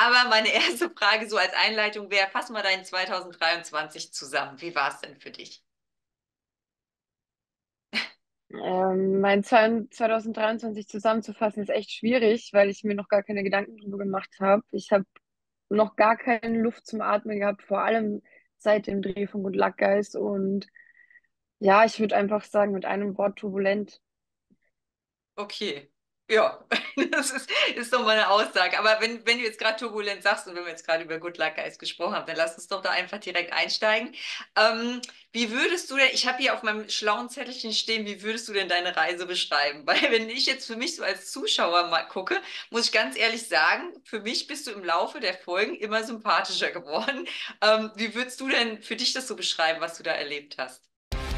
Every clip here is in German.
Aber meine erste Frage so als Einleitung wäre, fass mal dein 2023 zusammen. Wie war es denn für dich? Mein 2023 zusammenzufassen ist echt schwierig, weil ich mir noch gar keine Gedanken drüber gemacht habe. Ich habe noch gar keine Luft zum Atmen gehabt, vor allem seit dem Dreh von Good Luck Guys. Und ja, ich würde einfach sagen, mit einem Wort turbulent. Okay. Ja, ist doch mal eine Aussage. Aber wenn du jetzt gerade turbulent sagst und wenn wir jetzt gerade über Good Luck Guys gesprochen haben, dann lass uns doch da einfach direkt einsteigen. Ähm, Wie würdest du denn, ich habe hier auf meinem schlauen Zettelchen stehen, wie würdest du denn deine Reise beschreiben? Weil wenn ich jetzt für mich so als Zuschauer mal gucke, muss ich ganz ehrlich sagen, für mich bist du im Laufe der Folgen immer sympathischer geworden. Wie würdest du denn für dich das so beschreiben, was du da erlebt hast?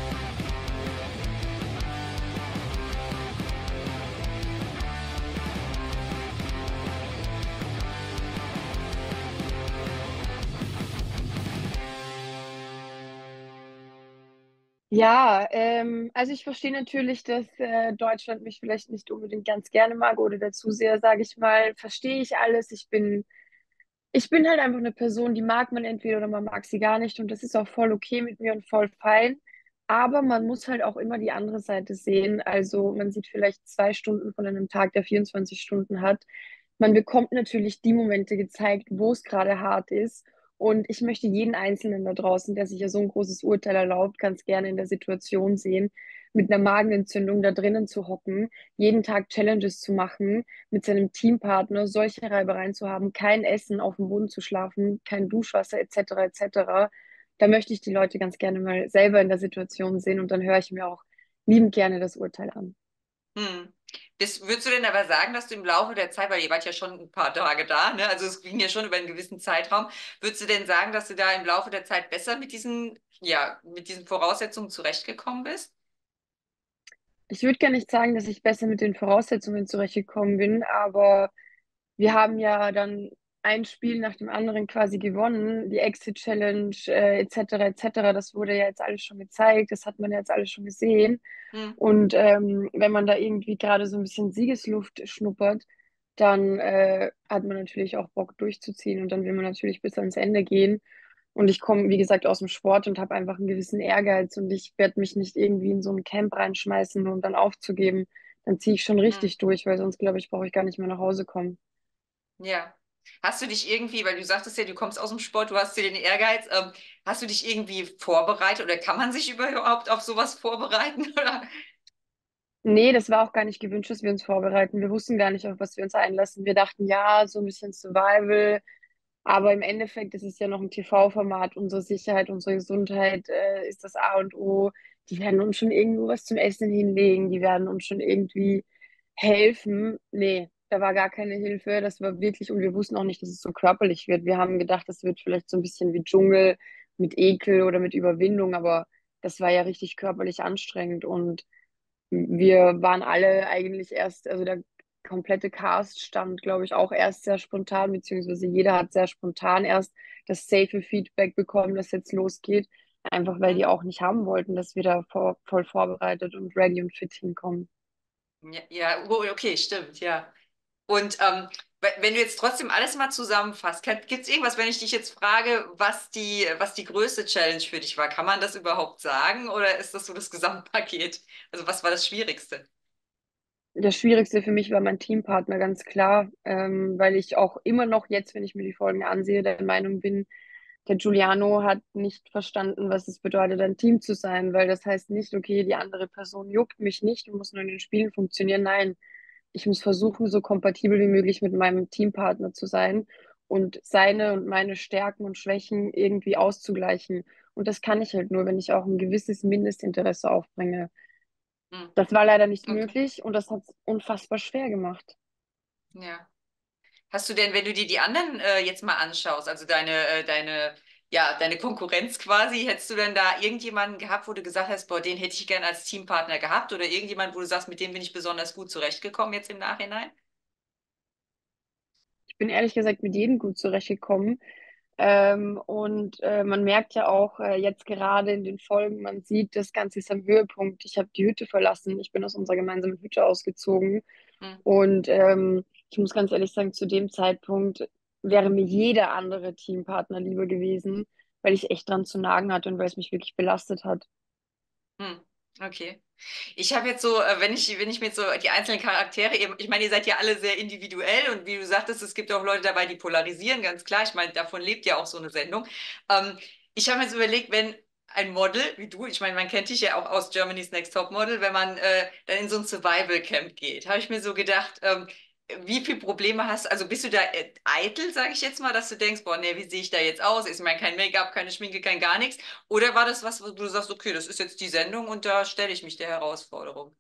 Ja, also ich verstehe natürlich, dass Deutschland mich vielleicht nicht unbedingt ganz gerne mag oder der Zuseher, sage ich mal, verstehe ich alles. Ich bin halt einfach eine Person, die mag man entweder oder man mag sie gar nicht und das ist auch voll okay mit mir und voll fein. Aber man muss halt auch immer die andere Seite sehen. Also man sieht vielleicht 2 Stunden von einem Tag, der 24 Stunden hat. Man bekommt natürlich die Momente gezeigt, wo es gerade hart ist. Und ich möchte jeden Einzelnen da draußen, der sich ja so ein großes Urteil erlaubt, ganz gerne in der Situation sehen, mit einer Magenentzündung da drinnen zu hocken, jeden Tag Challenges zu machen, mit seinem Teampartner solche Reibereien zu haben, kein Essen, auf dem Boden zu schlafen, kein Duschwasser etc. etc. Da möchte ich die Leute ganz gerne mal selber in der Situation sehen und dann höre ich mir auch liebend gerne das Urteil an. Hm. Würdest du denn aber sagen, dass du im Laufe der Zeit, weil ihr wart ja schon ein paar Tage da, ne? Also es ging ja schon über einen gewissen Zeitraum, würdest du denn sagen, dass du da im Laufe der Zeit besser mit diesen, ja, mit diesen Voraussetzungen zurechtgekommen bist? Ich würde gar nicht sagen, dass ich besser mit den Voraussetzungen zurechtgekommen bin, aber wir haben ja dann ein Spiel nach dem anderen quasi gewonnen, die Exit Challenge etc. etc. Das wurde ja jetzt alles schon gezeigt, das hat man ja jetzt alles schon gesehen. Hm. Und wenn man da irgendwie gerade so ein bisschen Siegesluft schnuppert, dann hat man natürlich auch Bock durchzuziehen und dann will man natürlich bis ans Ende gehen. Und ich komme, wie gesagt, aus dem Sport und habe einfach einen gewissen Ehrgeiz und ich werde mich nicht irgendwie in so ein Camp reinschmeißen, um dann aufzugeben. Dann ziehe ich schon Hm. richtig durch, weil sonst, glaube ich, brauche ich gar nicht mehr nach Hause kommen. Ja. Hast du dich irgendwie, weil du sagtest ja, du kommst aus dem Sport, du hast dir den Ehrgeiz, hast du dich irgendwie vorbereitet oder kann man sich überhaupt auf sowas vorbereiten? Oder? Nee, das war auch gar nicht gewünscht, dass wir uns vorbereiten. Wir wussten gar nicht, auf was wir uns einlassen. Wir dachten, ja, so ein bisschen Survival, aber im Endeffekt ist es ja noch ein TV-Format. Unsere Sicherheit, unsere Gesundheit ist das A und O. Die werden uns schon irgendwo was zum Essen hinlegen. Die werden uns schon irgendwie helfen. Nee, da war gar keine Hilfe. Das war wirklich, und wir wussten auch nicht, dass es so körperlich wird. Wir haben gedacht, das wird vielleicht so ein bisschen wie Dschungel mit Ekel oder mit Überwindung, aber das war ja richtig körperlich anstrengend und wir waren alle eigentlich erst, also der komplette Cast stand, glaube ich, auch erst sehr spontan, beziehungsweise jeder hat sehr spontan erst das safe Feedback bekommen, dass jetzt losgeht. Einfach weil Hm? die auch nicht haben wollten, dass wir da voll vorbereitet und ready und fit hinkommen. Ja, ja, oh, okay, stimmt, ja. Und wenn du jetzt trotzdem alles mal zusammenfasst, gibt es irgendwas, wenn ich dich jetzt frage, was die größte Challenge für dich war? Kann man das überhaupt sagen oder ist das so das Gesamtpaket? Also was war das Schwierigste? Das Schwierigste für mich war mein Teampartner, ganz klar, weil ich auch immer noch jetzt, wenn ich mir die Folgen ansehe, der Meinung bin, der Giuliano hat nicht verstanden, was es bedeutet, ein Team zu sein, weil das heißt nicht, okay, die andere Person juckt mich nicht und muss nur in den Spielen funktionieren. Nein, ich muss versuchen, so kompatibel wie möglich mit meinem Teampartner zu sein und seine und meine Stärken und Schwächen irgendwie auszugleichen. Und das kann ich halt nur, wenn ich auch ein gewisses Mindestinteresse aufbringe. Hm. Das war leider nicht Okay, möglich und das hat es unfassbar schwer gemacht. ja. Hast du denn, wenn du dir die anderen jetzt mal anschaust, also ja, deine Konkurrenz quasi, hättest du denn da irgendjemanden gehabt, wo du gesagt hast, boah, den hätte ich gern als Teampartner gehabt oder irgendjemand, wo du sagst, mit dem bin ich besonders gut zurechtgekommen jetzt im Nachhinein? Ich bin ehrlich gesagt mit jedem gut zurechtgekommen. Und man merkt ja auch jetzt gerade in den Folgen, man sieht, das Ganze ist am Höhepunkt. Ich habe die Hütte verlassen, ich bin aus unserer gemeinsamen Hütte ausgezogen. Hm. Und ich muss ganz ehrlich sagen, zu dem Zeitpunkt wäre mir jeder andere Teampartner lieber gewesen, weil ich echt dran zu nagen hatte und weil es mich wirklich belastet hat. Hm, okay. Ich habe jetzt so, wenn ich mir jetzt so die einzelnen Charaktere, ich meine, ihr seid ja alle sehr individuell und wie du sagtest, es gibt auch Leute dabei, die polarisieren, ganz klar. Ich meine, davon lebt ja auch so eine Sendung. Ähm, Ich habe mir so überlegt, wenn ein Model wie du, ich meine, man kennt dich ja auch aus Germany's Next Top Model, wenn man dann in so ein Survival Camp geht, habe ich mir so gedacht, wie viele Probleme hast du? Also bist du da eitel, sage ich jetzt mal, dass du denkst, boah, nee, wie sehe ich da jetzt aus? Ich meine, kein Make-up, keine Schminke, kein gar nichts. Oder war das was, wo du sagst, okay, das ist jetzt die Sendung und da stelle ich mich der Herausforderung?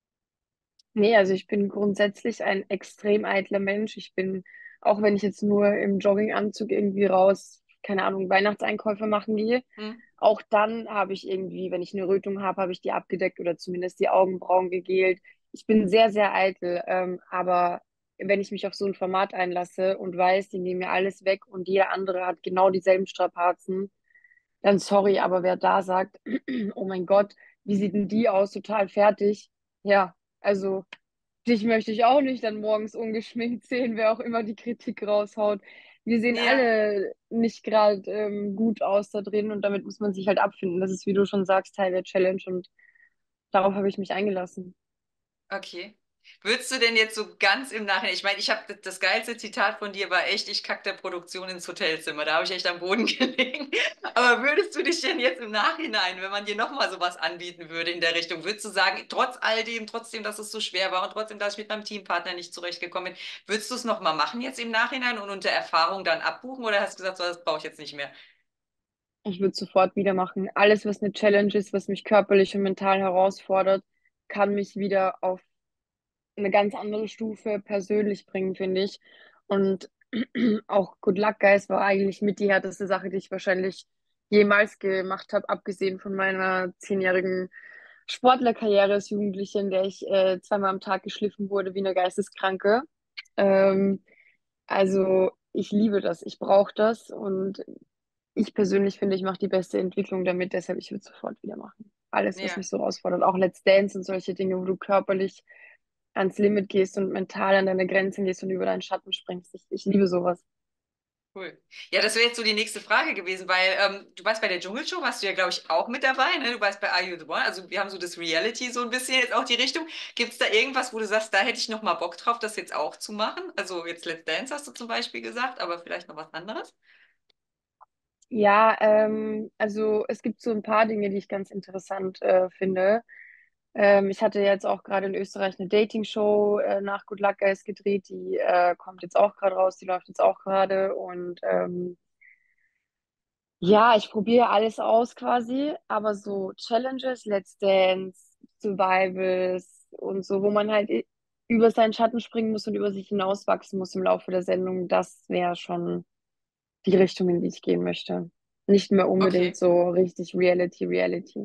Nee, also ich bin grundsätzlich ein extrem eitler Mensch. Ich bin, auch wenn ich jetzt nur im Jogginganzug irgendwie raus, keine Ahnung, Weihnachtseinkäufe machen gehe, Hm? auch dann habe ich irgendwie, wenn ich eine Rötung habe, habe ich die abgedeckt oder zumindest die Augenbrauen gegelt. Ich bin sehr, sehr eitel, aber wenn ich mich auf so ein Format einlasse und weiß, die nehmen mir alles weg und jeder andere hat genau dieselben Strapazen, dann sorry, aber wer da sagt, oh mein Gott, wie sieht denn die aus, total fertig, ja, also dich möchte ich auch nicht dann morgens ungeschminkt sehen, wer auch immer die Kritik raushaut. Wir sehen Ja, alle nicht gerade gut aus da drin und damit muss man sich halt abfinden. Das ist, wie du schon sagst, Teil der Challenge und darauf habe ich mich eingelassen. okay. Würdest du denn jetzt so ganz im Nachhinein, ich meine, ich habe das geilste Zitat von dir war echt, ich kack der Produktion ins Hotelzimmer, da habe ich echt am Boden gelegen. Aber würdest du dich denn jetzt im Nachhinein, wenn man dir nochmal sowas anbieten würde in der Richtung, würdest du sagen, trotz all dem, trotzdem, dass es so schwer war und trotzdem, dass ich mit meinem Teampartner nicht zurechtgekommen bin, würdest du es nochmal machen jetzt im Nachhinein und unter Erfahrung dann abbuchen oder hast du gesagt, so, das brauche ich jetzt nicht mehr? Ich würde sofort wieder machen. Alles, was eine Challenge ist, was mich körperlich und mental herausfordert, kann mich wieder auf eine ganz andere Stufe persönlich bringen, finde ich. Und auch Good Luck Guys war eigentlich mit die härteste Sache, die ich wahrscheinlich jemals gemacht habe, abgesehen von meiner 10-jährigen Sportlerkarriere als Jugendliche, in der ich zweimal am Tag geschliffen wurde wie eine Geisteskranke. Ähm, also ich liebe das, ich brauche das und ich persönlich finde, ich mache die beste Entwicklung damit, deshalb ich würde sofort wieder machen. Alles, was Ja. mich so herausfordert, auch Let's Dance und solche Dinge, wo du körperlich ans Limit gehst und mental an deine Grenzen gehst und über deinen Schatten springst. Ich liebe sowas. Cool. Ja, das wäre jetzt so die nächste Frage gewesen, weil du warst bei der Dschungelshow, warst du ja, glaube ich, auch mit dabei, ne? Du warst bei Are You the One? Also wir haben so das Reality so ein bisschen jetzt auch die Richtung. Gibt es da irgendwas, wo du sagst, da hätte ich noch mal Bock drauf, das jetzt auch zu machen? Also jetzt Let's Dance hast du zum Beispiel gesagt, aber vielleicht noch was anderes? Ja, also es gibt so ein paar Dinge, die ich ganz interessant finde. Ich hatte jetzt auch gerade in Österreich eine Dating-Show nach Good Luck Guys gedreht, die kommt jetzt auch gerade raus, die läuft jetzt auch gerade und ja, ich probiere alles aus quasi, aber so Challenges, Let's Dance, Survivals und so, wo man halt über seinen Schatten springen muss und über sich hinauswachsen muss im Laufe der Sendung, das wäre schon die Richtung, in die ich gehen möchte. Nicht mehr unbedingt Okay. so richtig Reality.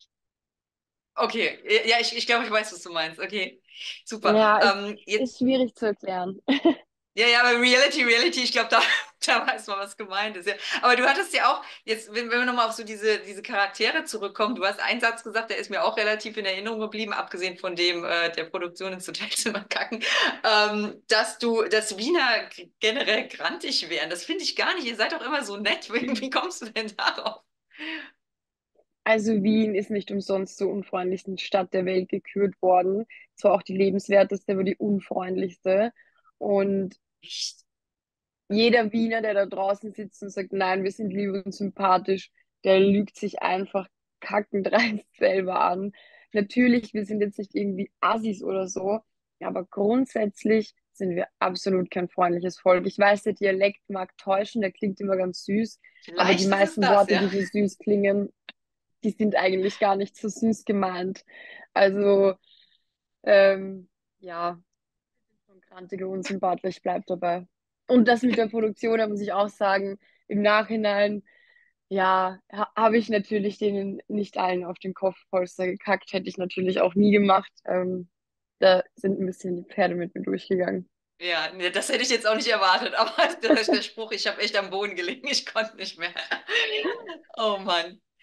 Okay. Ja, ich glaube, ich weiß, was du meinst. Okay. Super. Ja, Jetzt ist schwierig zu erklären. ja, ja, aber Reality, ich glaube, da, da weiß man, was gemeint ist. Ja. Aber du hattest ja auch, jetzt, wenn wir nochmal auf so diese Charaktere zurückkommen, du hast einen Satz gesagt, der ist mir auch relativ in Erinnerung geblieben, abgesehen von dem der Produktion ins Hotelzimmer kacken, dass Wiener generell grantig wären. Das finde ich gar nicht. Ihr seid doch immer so nett. Wie kommst du denn darauf? Also Wien ist nicht umsonst zur unfreundlichsten Stadt der Welt gekürt worden. Zwar auch die lebenswerteste, aber die unfreundlichste. Und Echt? Okay. jeder Wiener, der da draußen sitzt und sagt, nein, wir sind lieb und sympathisch, der lügt sich einfach kackendreist selber an. Natürlich, wir sind jetzt nicht irgendwie Assis oder so, aber grundsätzlich sind wir absolut kein freundliches Volk. Ich weiß, der Dialekt mag täuschen, der klingt immer ganz süß, aber die Vielleicht ist es meisten das, Worte, ja. die so süß klingen, die sind eigentlich gar nicht so süß gemeint. Also, ähm, ja, schon grantige, unsympathisch, bleibt dabei. Und das mit der Produktion, da muss ich auch sagen, im Nachhinein, ja, habe ich natürlich denen nicht allen auf den Kopfpolster gekackt, hätte ich natürlich auch nie gemacht. Da sind ein bisschen die Pferde mit mir durchgegangen. Ja, nee, das hätte ich jetzt auch nicht erwartet, aber das ist der Spruch, ich habe echt am Boden gelegen, ich konnte nicht mehr. Oh Mann.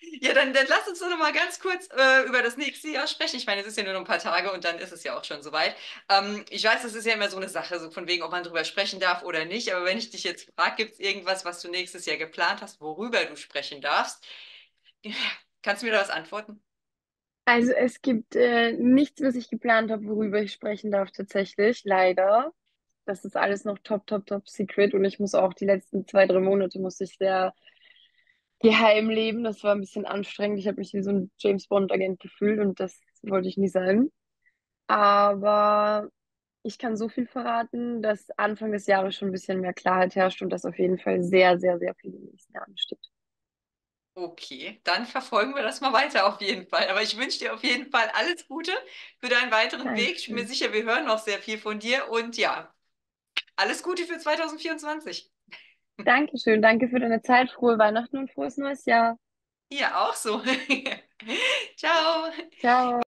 Ja, dann lass uns doch noch mal ganz kurz über das nächste Jahr sprechen. Ich meine, es ist ja nur noch ein paar Tage und dann ist es ja auch schon soweit. Ich weiß, das ist ja immer so eine Sache, so von wegen, ob man drüber sprechen darf oder nicht. Aber wenn ich dich jetzt frage, gibt es irgendwas, was du nächstes Jahr geplant hast, worüber du sprechen darfst? Kannst du mir da was antworten? Also es gibt nichts, was ich geplant habe, worüber ich sprechen darf, tatsächlich, leider. Das ist alles noch top, top, top secret und ich muss auch die letzten 2, 3 Monate musste ich sehr geheim leben. Das war ein bisschen anstrengend. Ich habe mich wie so ein James Bond-Agent gefühlt und das wollte ich nie sein. Aber ich kann so viel verraten, dass Anfang des Jahres schon ein bisschen mehr Klarheit herrscht und dass auf jeden Fall sehr, sehr, sehr viel in den nächsten Jahren steht. Okay, dann verfolgen wir das mal weiter auf jeden Fall. Aber ich wünsche dir auf jeden Fall alles Gute für deinen weiteren Weg. Ich bin mir Dankeschön. sicher, wir hören noch sehr viel von dir und ja, alles Gute für 2024. Dankeschön. Danke für deine Zeit. Frohe Weihnachten und frohes neues Jahr. Ja, auch so. Ciao. Ciao.